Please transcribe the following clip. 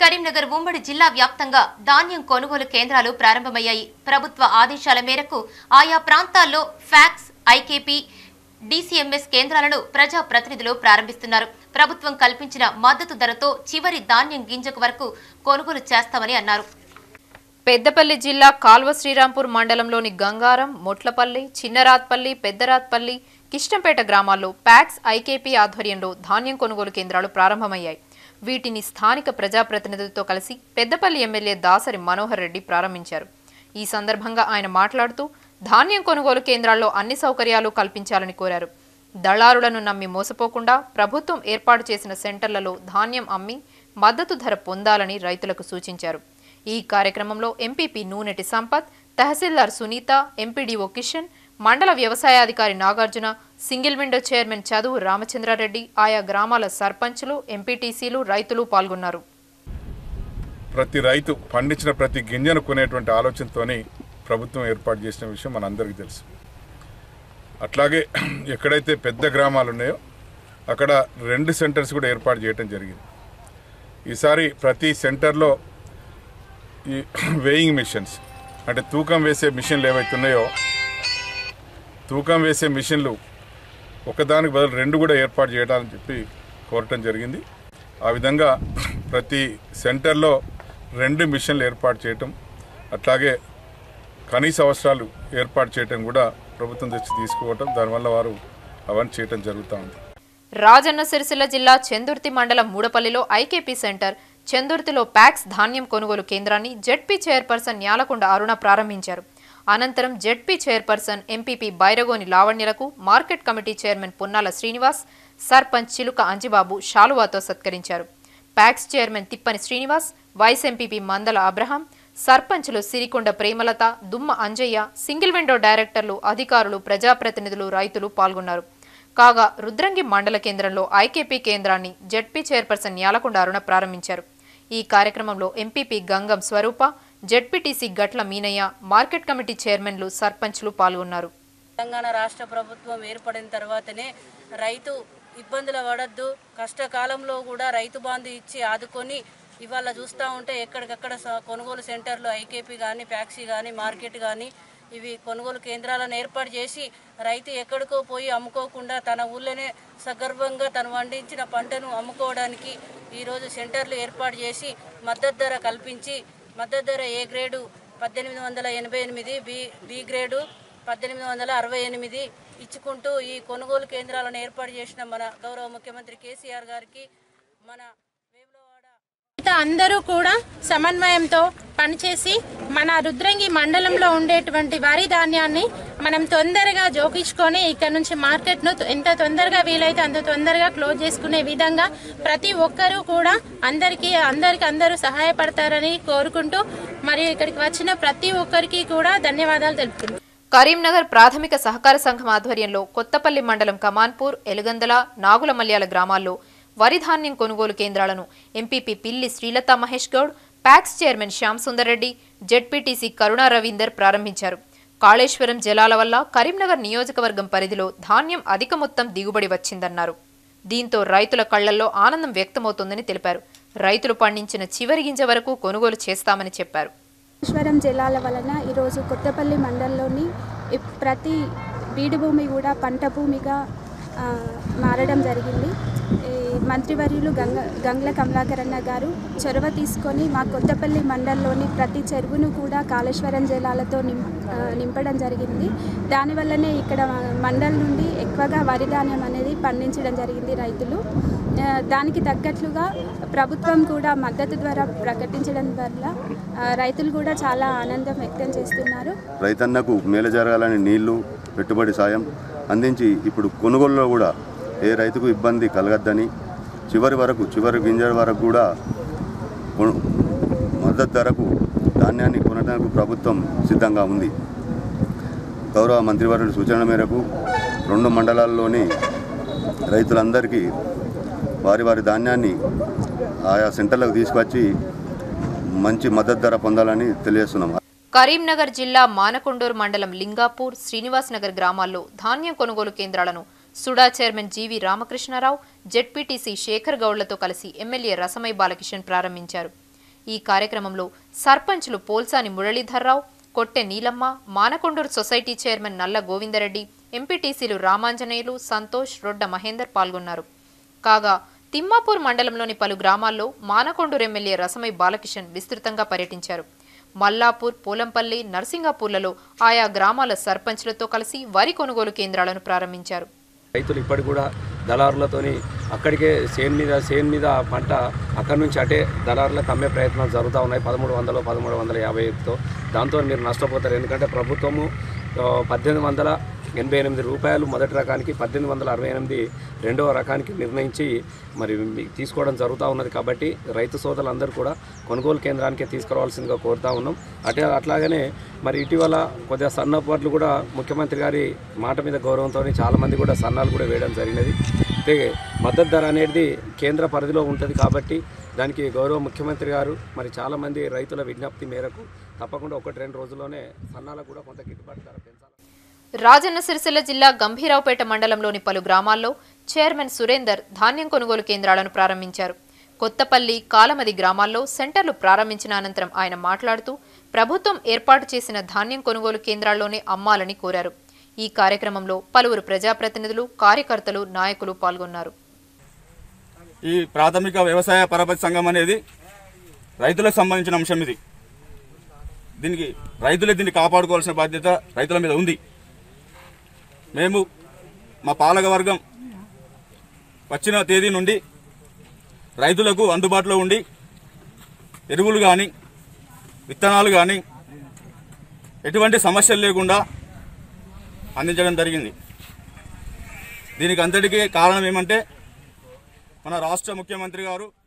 కరీంనగర్ ఉమ్మడి జిల్లా వ్యాప్తంగా ధాన్యం కొనుగోలు కేంద్రాలు ప్రారంభమయ్యాయి. ప్రభుత్వ ఆదేశాల మేరకు ఆయా ప్రాంతాల్లో ఫ్యాక్స్, ఐకేపీ, డీసీఎంఎస్ కేంద్రాలను ప్రజా ప్రతినిధులు ప్రారంభిస్తున్నారు. ప్రభుత్వం కల్పించిన మద్దతు ధరతో చివరి ధాన్యం గింజకు వరకు కొనుగోలు చేస్తామని అన్నారు. పెద్దపల్లి జిల్లా కాల్వ శ్రీరాంపూర్ మండలంలోని గంగారం, మొట్లపల్లి, చిన్నరాత్పల్లి, పెద్దరాత్పల్లి, కిష్టంపేట గ్రామాల్లో ప్యాక్స్, ఐకేపీ ఆధ్వర్యంలో ధాన్యం కొనుగోలు కేంద్రాలు ప్రారంభమయ్యాయి. వీటిని స్థానిక ప్రజాప్రతినిధులతో కలిసి పెద్దపల్లి ఎమ్మెల్యే దాసరి మనోహర్ రెడ్డి ప్రారంభించారు. ఈ సందర్భంగా ఆయన మాట్లాడుతూ ధాన్యం కొనుగోలు కేంద్రాల్లో అన్ని సౌకర్యాలు కల్పించాలని కోరారు. దళారులను నమ్మి మోసపోకుండా ప్రభుత్వం ఏర్పాటు చేసిన సెంటర్లలో ధాన్యం అమ్మి మద్దతు ధర పొందాలని రైతులకు సూచించారు. ఈ కార్యక్రమంలో ఎంపీపీ నూనెటి సంపత్, తహసీల్దార్ సునీత, ఎంపీడీఓ కిషన్, మండల వ్యవసాయాధికారి Nagarjuna, single window chairman Chaduvu Ramachandra Reddy, ఆయా గ్రామాల సర్పంచులు, ఎంపీటీసీలు, రైతులు పాల్గొన్నారు. ప్రతి రైతు పండించిన ప్రతి గింజను కొనేటువంటి ఆలోచనతోని ప్రభుత్వం ఏర్పాటు చేసిన విషయం మనందరికీ తెలుసు. అట్లాగే ఎక్కడైతే పెద్ద గ్రామాలు ఉన్నాయో అక్కడ 2 సెంటర్స్ కూడా ఏర్పాటు చేయడం జరిగింది. ఈసారి ప్రతి సెంటర్లో ఈ వేయింగ్ మిషన్స్ అంటే తూకం వేసే మిషన్లు ఏవైతే ఉన్నాయో తూకం వేసే మిషన్లు ఒకదానికి బదులు 2 కూడా ఏర్పాటు చేయడాలని చెప్పి కోరటం జరిగింది. ఆ విధంగా ప్రతి సెంటర్లో 2 మిషన్లు ఏర్పాటు చేయటం, అట్లాగే కనీస అవసరాలు ఏర్పాటు చేయటం కూడా ప్రభుత్వం తెచ్చి తీసుకోవటం, దానివల్ల వారు అవన్నీ చేయటం జరుగుతూ ఉంది. రాజన్న సిరిసిల్ల జిల్లా చందుర్తి మండలం మూడపల్లిలో ఐకేపీ సెంటర్, చందుర్తిలో ప్యాక్స్ ధాన్యం కొనుగోలు కేంద్రాన్ని జెడ్పీ చైర్పర్సన్ న్యాలకొండ అరుణ ప్రారంభించారు. అనంతరం జెడ్పీ చైర్పర్సన్ ఎంపీపీ బైరగోని లావణ్యలకు market committee chairman Ponnala Srinivas, sarpanch Chiluka Anjibabu శాలువాతో సత్కరించారు. PACS chairman Thippani Srinivas, vice MPP Mandala Abraham, సర్పంచులు సిరికొండ ప్రేమలత, దుమ్మ అంజయ్య, సింగిల్ విండో డైరెక్టర్లు, అధికారులు, ప్రజాప్రతినిధులు, రైతులు పాల్గొన్నారు. కాగా రుద్రంగి మండల కేంద్రంలో ఐకేపీ కేంద్రాన్ని జెడ్పీ చైర్పర్సన్ న్యాలకొండ అరుణ ప్రారంభించారు. ఈ కార్యక్రమంలో ఎంపీపీ గంగం స్వరూప, జెడ్పీటీసీ గట్ల మీనయ్య, మార్కెట్ కమిటీ చైర్మన్లు, సర్పంచ్లు పాల్గొన్నారు. తెలంగాణ రాష్ట్ర ప్రభుత్వం ఏర్పడిన తర్వాతనే రైతు ఇబ్బందులు పడద్దు, కష్టకాలంలో కూడా రైతు బంధు ఇచ్చి ఆదుకొని ఇవాళ చూస్తూ ఉంటే ఎక్కడికక్కడ కొనుగోలు సెంటర్లు ఐకేపీ కానీ, ప్యాక్సీ కానీ, మార్కెట్ కానీ ఇవి కొనుగోలు కేంద్రాలను ఏర్పాటు చేసి రైతు ఎక్కడికో పోయి అమ్ముకోకుండా తన ఊళ్ళోనే సగర్భంగా తను పండించిన పంటను అమ్ముకోవడానికి ఈరోజు సెంటర్లు ఏర్పాటు చేసి మద్దతు ధర కల్పించి, మద్దతు ధర ఏ గ్రేడు 1888, బి గ్రేడు 1868 ఇచ్చుకుంటూ ఈ కొనుగోలు కేంద్రాలను ఏర్పాటు చేసిన మన గౌరవ ముఖ్యమంత్రి కేసీఆర్ గారికి, మన అందరూ కూడా సమన్వయంతో పనిచేసి మన రుద్రంగి మండలంలో ఉండేటువంటి వరి ధాన్యాన్ని మనం తొందరగా జోకించుకొని ఇక్కడ నుంచి మార్కెట్ను ఎంత తొందరగా వీలైతే అంత తొందరగా క్లోజ్ చేసుకునే విధంగా ప్రతి ఒక్కరూ కూడా అందరూ సహాయపడతారని కోరుకుంటూ మరియు ఇక్కడికి వచ్చిన ప్రతి ఒక్కరికి కూడా ధన్యవాదాలు తెలుపుతున్నాను. కరీంనగర్ ప్రాథమిక సహకార సంఘం ఆధ్వర్యంలో కొత్తపల్లి మండలం కమాన్పూర్, ఎలుగందల, నాగులమల్యాల గ్రామాల్లో వరి ధాన్యం కొనుగోలు కేంద్రాలను MPP Pilli Srilatha Mahesh Goud, PACS chairman Shyam Sundar Reddy, ZPTC Karuna Ravinder ప్రారంభించారు. కాళేశ్వరం జలాల వల్ల కరీంనగర్ నియోజకవర్గం పరిధిలో ధాన్యం అధిక మొత్తం దిగుబడి వచ్చిందన్నారు. దీంతో రైతుల కళ్లల్లో ఆనందం వ్యక్తమవుతోందని తెలిపారు. రైతులు పండించిన చివరి గింజ వరకు కొనుగోలు చేస్తామని చెప్పారు. కాళేశ్వరం జలాల వలన ఈరోజు కొత్తపల్లి మండలంలోని ప్రతి బీడు భూమి కూడా పంట భూమిగా మారడం జరిగింది. మంత్రివర్యులు గంగ్ల కమలాకరణ గారు చొరవ తీసుకొని మా కొత్తపల్లి మండలంలోని ప్రతి చెరువును కూడా కాళేశ్వరం జలాలతో నింపడం జరిగింది. దానివల్లనే ఇక్కడ మండలం నుండి ఎక్కువగా వరి ధాన్యం అనేది పండించడం జరిగింది రైతులు. దానికి తగ్గట్లుగా ప్రభుత్వం కూడా మద్దతు ద్వారా ప్రకటించడం వల్ల రైతులు కూడా చాలా ఆనందం వ్యక్తం చేస్తున్నారు. రైతన్నకు మేలు జరగాలని నీళ్లు, పెట్టుబడి సాయం అందించి ఇప్పుడు కొనుగోలులో కూడా ఏ రైతుకు ఇబ్బంది కలగద్దని చివరి గింజ వరకు కూడా మద్దతు ధరకు ధాన్యాన్ని కొనడానికి ప్రభుత్వం సిద్ధంగా ఉంది. గౌరవ మంత్రివర్యుల సూచనల మేరకు 2 మండలాల్లోని రైతులందరికీ వారి ధాన్యాన్ని ఆయా సెంటర్లకు తీసుకొచ్చి మంచి మద్దతు ధర పొందాలని తెలియజేస్తున్నాం. కరీంనగర్ జిల్లా మానకొండూరు మండలం లింగాపూర్, శ్రీనివాస్ నగర్ గ్రామాల్లో ధాన్యం కొనుగోలు కేంద్రాలను SUDA chairman G V Ramakrishna Rao, ZPTC Shekhar గౌడ్లతో కలిసి ఎమ్మెల్యే రసమై బాలకిషన్ ప్రారంభించారు. ఈ కార్యక్రమంలో సర్పంచ్లు పోల్సాని మురళీధర్రావు, కొట్టె నీలమ్మ, మానకొండూరు సొసైటీ చైర్మన్ నల్ల గోవిందరెడ్డి, ఎంపీటీసీలు రామాంజనేయులు, సంతోష్, రొడ్డ మహేందర్ పాల్గొన్నారు. కాగా తిమ్మాపూర్ మండలంలోని పలు గ్రామాల్లో మానకొండూరు ఎమ్మెల్యే రసమై బాలకిషన్ విస్తృతంగా పర్యటించారు. మల్లాపూర్, పోలంపల్లి, నర్సింగాపూర్లలో ఆయా గ్రామాల సర్పంచ్లతో కలిసి వరి కొనుగోలు కేంద్రాలను ప్రారంభించారు. రైతులు ఇప్పటికి కూడా దళారులతోని అక్కడికే చేను మీద పంట అక్కడి నుంచి అటే దళారులకు అమ్మే ప్రయత్నాలు జరుగుతూ ఉన్నాయి. 1300, 1350తో. దాంతో మీరు నష్టపోతారు. ఎందుకంటే ప్రభుత్వము 1888 రూపాయలు మొదటి రకానికి, 1868 రెండవ రకానికి నిర్ణయించి మరి తీసుకోవడం జరుగుతూ ఉన్నది. కాబట్టి రైతు సోదరులందరూ కూడా కొనుగోలు కేంద్రానికి తీసుకురావాల్సిందిగా కోరుతా ఉన్నాం. అట్లాగనే మరి ఇటీవల కొద్దిగా సన్నపాట్లు కూడా ముఖ్యమంత్రి గారి మాట మీద గౌరవంతో చాలామంది కూడా సన్నాలు కూడా వేయడం జరిగినది. అయితే మద్దతు ధర అనేది కేంద్ర పరిధిలో ఉంటుంది కాబట్టి దానికి గౌరవ ముఖ్యమంత్రి గారు మరి చాలామంది రైతుల విజ్ఞప్తి మేరకు తప్పకుండా 1-2 రోజుల్లోనే సన్నాలకు కూడా కొంత గిట్టుబాటు ధర పెంచాలి. రాజన్న సిరిసిల్ల జిల్లా గంభీరావుపేట మండలంలోని పలు గ్రామాల్లో చైర్మన్ సురేందర్ ధాన్యం కొనుగోలు కేంద్రాలను ప్రారంభించారు. కొత్తపల్లి, కాలమది గ్రామాల్లో సెంటర్లు ప్రారంభించిన అనంతరం ఆయన మాట్లాడుతూ ప్రభుత్వం ఏర్పాటు చేసిన ధాన్యం కొనుగోలు కేంద్రాల్లోనే అమ్మాలని కోరారు. ఈ కార్యక్రమంలో పలువురు ప్రజాప్రతినిధులు, కార్యకర్తలు, నాయకులు పాల్గొన్నారు. ఈ ప్రాథమిక వ్యవసాయ పరపతి సంఘం అనేది రైతులకు సంబంధించిన అంశం. దీనికి రైతులే కాపాడుకోవాల్సిన బాధ్యత రైతుల మీద ఉంది. మేము మా పాలక వర్గం వచ్చిన తేదీ నుండి రైతులకు అందుబాటులో ఉండి ఎరువులు కానీ, విత్తనాలు కానీ ఎటువంటి సమస్యలు లేకుండా అందించడం జరిగింది. దీనికి అంతటికీ కారణం ఏమంటే మన రాష్ట్ర ముఖ్యమంత్రి గారు